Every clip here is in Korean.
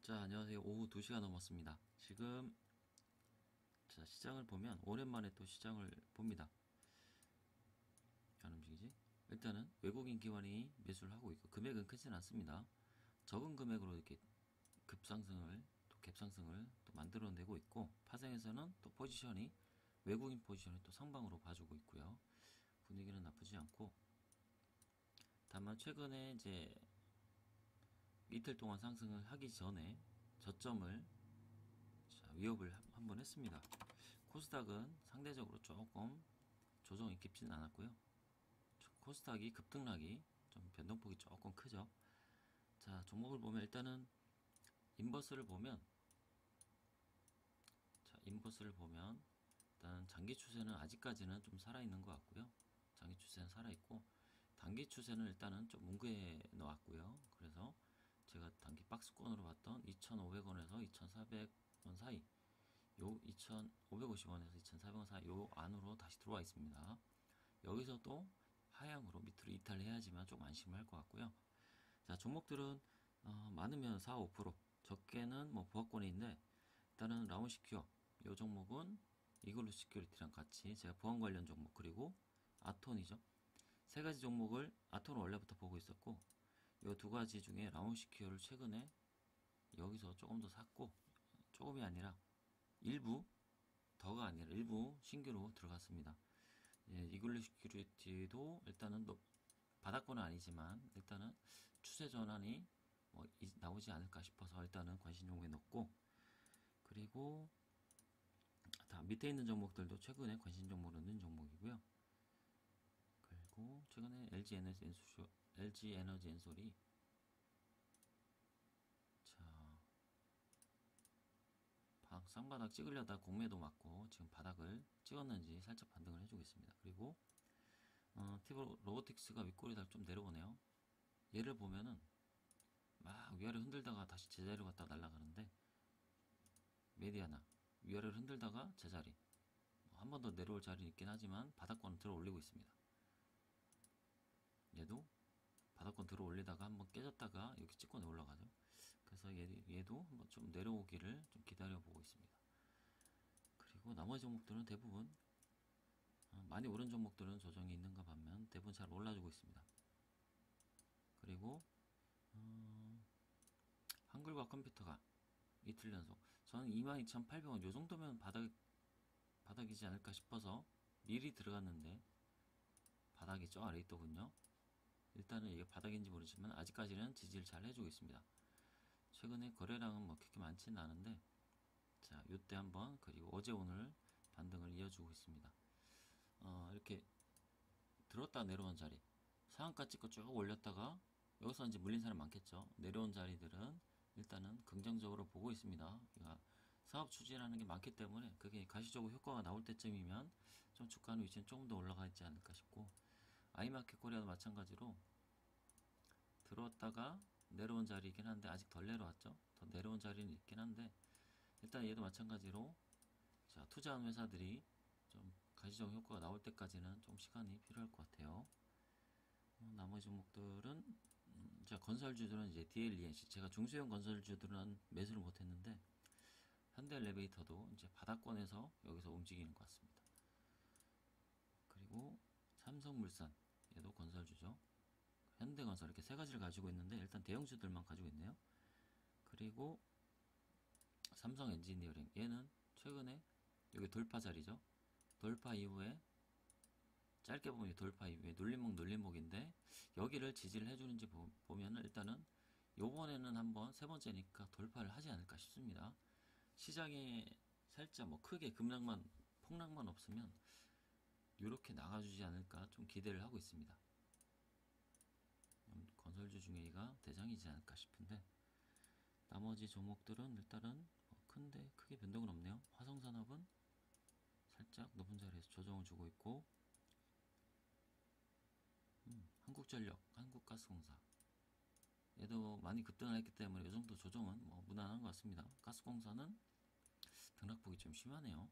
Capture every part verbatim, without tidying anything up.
자, 안녕하세요. 오후 두 시가 넘었습니다. 지금 자, 시장을 보면 오랜만에 또 시장을 봅니다. 안 움직이지? 일단은 외국인 기관이 매수를 하고 있고 금액은 크진 않습니다. 적은 금액으로 이렇게 급상승을 또 갭상승을 또 만들어내고 있고 파생에서는 또 포지션이 외국인 포지션이 또 상방으로 봐주고 있고요. 분위기는 나쁘지 않고 다만 최근에 이제 이틀 동안 상승을 하기 전에 저점을 자, 위협을 한 번 했습니다. 코스닥은 상대적으로 조금 조정이 깊지는 않았고요. 코스닥이 급등락이 좀 변동폭이 조금 크죠. 자, 종목을 보면 일단은 인버스를 보면 자, 인버스를 보면 일단 장기 추세는 아직까지는 좀 살아있는 것 같고요. 장기 추세는 살아있고 단기 추세는 일단은 좀 뭉개해 놓았고요. 그래서 제가 단기 박스권으로 봤던 이천오백 원에서 이천사백 원 사이 요 이천오백오십 원에서 이천사백 원 사이 요 안으로 다시 들어와 있습니다. 여기서도 하향으로 밑으로 이탈해야지만 좀 안심할 것 같고요. 자, 종목들은 어, 많으면 사, 오 퍼센트 적게는 뭐 보합권인데 일단은 라운시큐어 이 종목은 이글루 시큐리티랑 같이 제가 보안 관련 종목 그리고 아톤이죠. 세 가지 종목을 아톤은 원래부터 보고 있었고 이 두 가지 중에 라운시큐어를 최근에 여기서 조금 더 샀고 조금이 아니라 일부 더가 아니라 일부 신규로 들어갔습니다. 예, 이글루 시큐리티도 일단은 또 바닥권은 아니지만 일단은 추세 전환이 뭐 나오지 않을까 싶어서 일단은 관심 종목에 넣고 그리고 다 밑에 있는 종목들도 최근에 관심 종목으로 넣는 종목이고요. 그리고 최근에 엘지 에너지 엔솔 엘지 에너지 엔솔이 자 쌍바닥 찍으려다 공매도 맞고 지금 바닥을 찍었는지 살짝 반등을 해주고 있습니다. 그리고 어, 티브 로보틱스가 윗꼬리 달 좀 내려오네요. 얘를 보면은 막 위아래 흔들다가 다시 제자리로 갔다 날아가는데 메디아나 위아래를 흔들다가 제자리 한 번 더 내려올 자리는 있긴 하지만 바닥권 들어 올리고 있습니다. 얘도 바닥권 들어 올리다가 한번 깨졌다가 여기 찍고 올라가죠. 그래서 얘, 얘도 한번 좀 내려오기를 좀 기다려 보고 있습니다. 그리고 나머지 종목들은 대부분 어, 많이 오른 종목들은 조정이 있는가 반면 대부분 잘 올라주고 있습니다. 그리고 어, 한글과 컴퓨터가 이틀 연속 저는 이만 이천팔백 원 요정도면 바닥, 바닥이지 않을까 싶어서 미리 들어갔는데 바닥이 저 아래 있더군요. 일단은 이게 바닥인지 모르지만 아직까지는 지지를 잘 해주고 있습니다. 최근에 거래량은 뭐 그렇게 많지는 않은데 자 요때 한번 그리고 어제 오늘 반등을 이어주고 있습니다. 어, 이렇게 들었다 내려온 자리 상한가 찍고 쭉 올렸다가 여기서 이제 물린 사람 많겠죠. 내려온 자리들은 일단은 긍정적으로 보고 있습니다. 그러니까 사업 추진하는 게 많기 때문에 그게 가시적으로 효과가 나올 때쯤이면 좀 주가는 위치는 조금 더 올라가 있지 않을까 싶고 아이마켓 코리아도 마찬가지로 들어왔다가 내려온 자리이긴 한데 아직 덜 내려왔죠. 더 내려온 자리는 있긴 한데 일단 얘도 마찬가지로 자 투자한 회사들이 좀 가시적 효과가 나올 때까지는 좀 시간이 필요할 것 같아요. 어, 나머지 종목들은 음, 자 건설주들은 이제 디엘이엔씨 제가 중소형 건설주들은 매수를 못했는데 현대엘리베이터도 이제 바닥권에서 여기서 움직이는 것 같습니다. 그리고 삼성물산 얘도 건설주죠. 현대건설 이렇게 세 가지를 가지고 있는데 일단 대형주들만 가지고 있네요. 그리고 삼성 엔지니어링 얘는 최근에 여기 돌파 자리죠. 돌파 이후에 짧게 보면 돌파 이후에 눌림목 눌림목인데 여기를 지지를 해주는지 보, 보면은 일단은 요번에는 한번 세 번째니까 돌파를 하지 않을까 싶습니다. 시장에 살짝 뭐 크게 급락만 폭락만 없으면 이렇게 나가주지 않을까 좀 기대를 하고 있습니다. 건설주 중에 이가 대장이지 않을까 싶은데 나머지 종목들은 일단은 뭐 큰데 크게 변동은 없네요. 화성산업은 살짝 높은 자리에서 조정을 주고 있고 음, 한국전력, 한국가스공사 얘도 많이 급등을 했기 때문에 이 정도 조정은 뭐 무난한 것 같습니다. 가스공사는 등락폭이 좀 심하네요.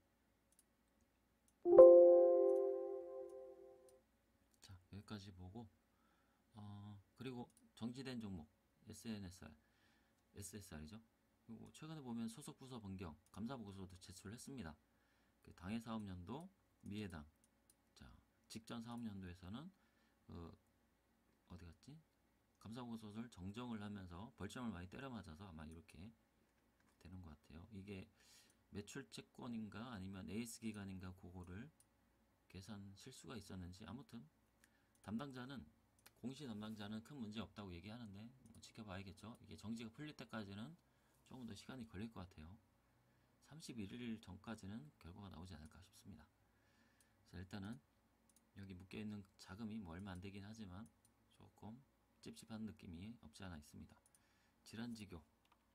자 여기까지 보고 어, 그리고 정지된 종목 에스엔에스알, 에스에스알이죠. 그리고 최근에 보면 소속 부서 변경, 감사 보고서도 제출했습니다. 그 당해 사업연도 미해당. 자, 직전 사업연도에서는 그 어디 갔지? 감사 보고서를 정정을 하면서 벌점을 많이 때려 맞아서 아마 이렇게 되는 것 같아요. 이게 매출 채권인가 아니면 에이에스 기간인가 그거를 계산 실수가 있었는지, 아무튼 담당자는 공시 담당자는 큰 문제 없다고 얘기하는데 뭐 지켜봐야겠죠. 이게 정지가 풀릴 때까지는 조금 더 시간이 걸릴 것 같아요. 삼십일 일 전까지는 결과가 나오지 않을까 싶습니다. 자, 일단은 여기 묶여있는 자금이 뭐 얼마 안 되긴 하지만 조금 찝찝한 느낌이 없지 않아 있습니다. 질환지교,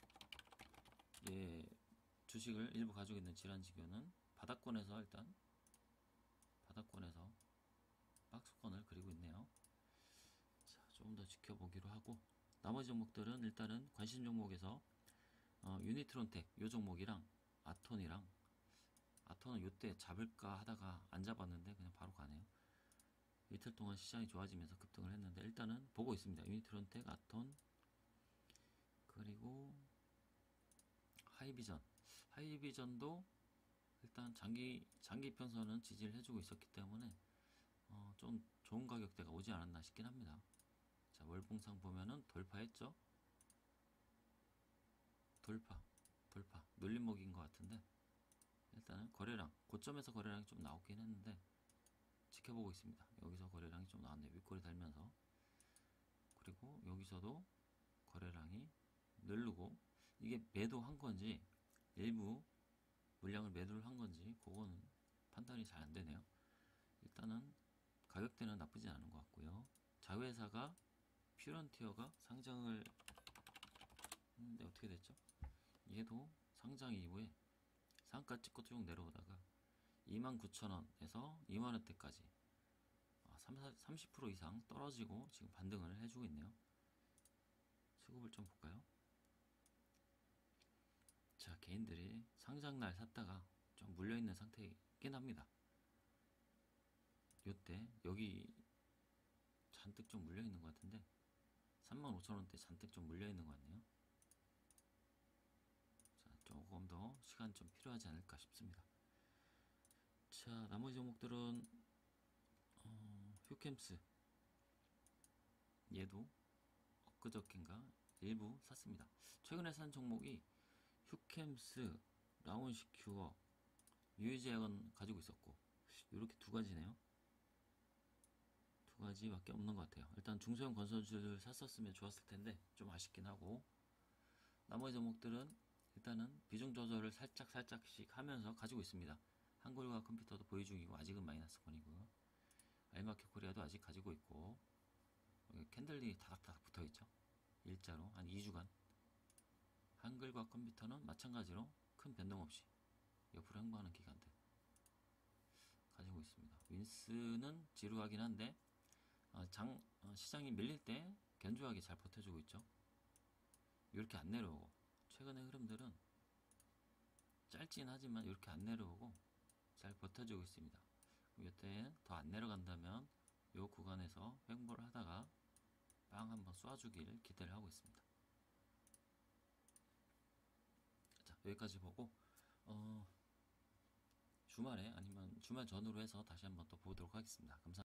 예, 주식을 일부 가지고 있는 질환지교는 바닥권에서 일단 바닥권에서 박스권을 그리고 있네요. 자, 조금 더 지켜보기로 하고, 나머지 종목들은 일단은 관심 종목에서 어, 유니트론텍 요 종목이랑 아톤이랑, 아톤은 요때 잡을까 하다가 안 잡았는데 그냥 바로 가네요. 이틀 동안 시장이 좋아지면서 급등을 했는데 일단은 보고 있습니다. 유니트론텍, 아톤, 그리고 하이비전. 하이비전도 일단 장기 장기 편선은 지지를 해주고 있었기 때문에 어, 좀 좋은 가격대가 오지 않았나 싶긴 합니다. 자, 월봉상 보면은 돌파했죠. 돌파, 돌파, 눌림목인 것 같은데 일단은 거래량, 고점에서 거래량이 좀 나오긴 했는데 지켜보고 있습니다. 여기서 거래량이 좀 나왔네요. 윗골이 달면서. 그리고 여기서도 거래량이 늘르고, 이게 매도한 건지 일부 물량을 매도를 한 건지 그거는 판단이 잘 안 되네요. 일단은 가격대는 나쁘지 않은 것 같고요. 자회사가 퓨런티어가 상장을 했는데 어떻게 됐죠? 얘도 상장 이후에 상가 찍고 쭉 내려오다가 이만 구천 원에서 이만 원대까지 삼십 퍼센트 이상 떨어지고 지금 반등을 해주고 있네요. 수급을 좀 볼까요? 자, 개인들이 상장날 샀다가 좀 물려있는 상태이긴 합니다. 요때 여기 잔뜩 좀 물려있는 것 같은데 삼만 오천 원대 잔뜩 좀 물려있는 것 같네요. 자, 조금 더 시간 좀 필요하지 않을까 싶습니다. 자, 나머지 종목들은 어, 휴캠스, 얘도 엊그저께인가 일부 샀습니다. 최근에 산 종목이 휴캠스, 라운시큐어, 유유제약은 가지고 있었고 이렇게 두 가지네요. 두 가지밖에 없는 것 같아요. 일단 중소형 건설주를 샀었으면 좋았을 텐데 좀 아쉽긴 하고, 나머지 종목들은 일단은 비중 조절을 살짝 살짝씩 하면서 가지고 있습니다. 한글과 컴퓨터도 보유 중이고 아직은 마이너스권이고, 알마켓 코리아도 아직 가지고 있고, 여기 캔들이 다닥다닥 붙어있죠. 일자로 한 이 주간. 한글과 컴퓨터는 마찬가지로 큰 변동 없이 옆으로 행보하는 기간들 가지고 있습니다. 윈스는 지루하긴 한데 어, 장, 어, 시장이 밀릴 때 견조하게 잘 버텨주고 있죠. 이렇게 안 내려오고, 최근의 흐름들은 짧진 하지만 이렇게 안 내려오고 잘 버텨주고 있습니다. 이때 더 안 내려간다면 이 구간에서 횡보를 하다가 빵 한번 쏴주길 기대를 하고 있습니다. 자, 여기까지 보고 어, 주말에 아니면 주말 전후로 해서 다시 한번 또 보도록 하겠습니다. 감사합니다.